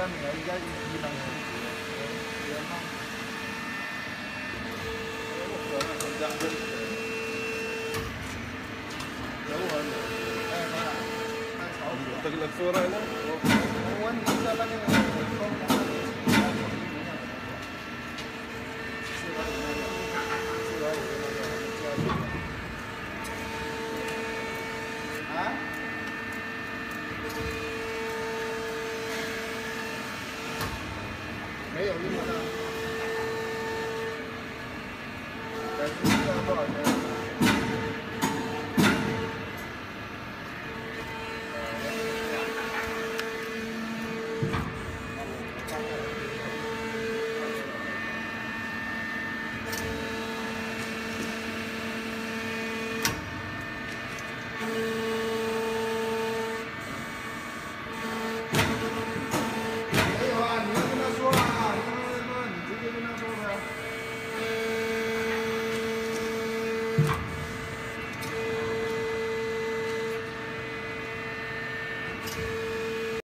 咱女儿应该一能升级，别吗？ Suara itu. Wan kita kan yang没有用的。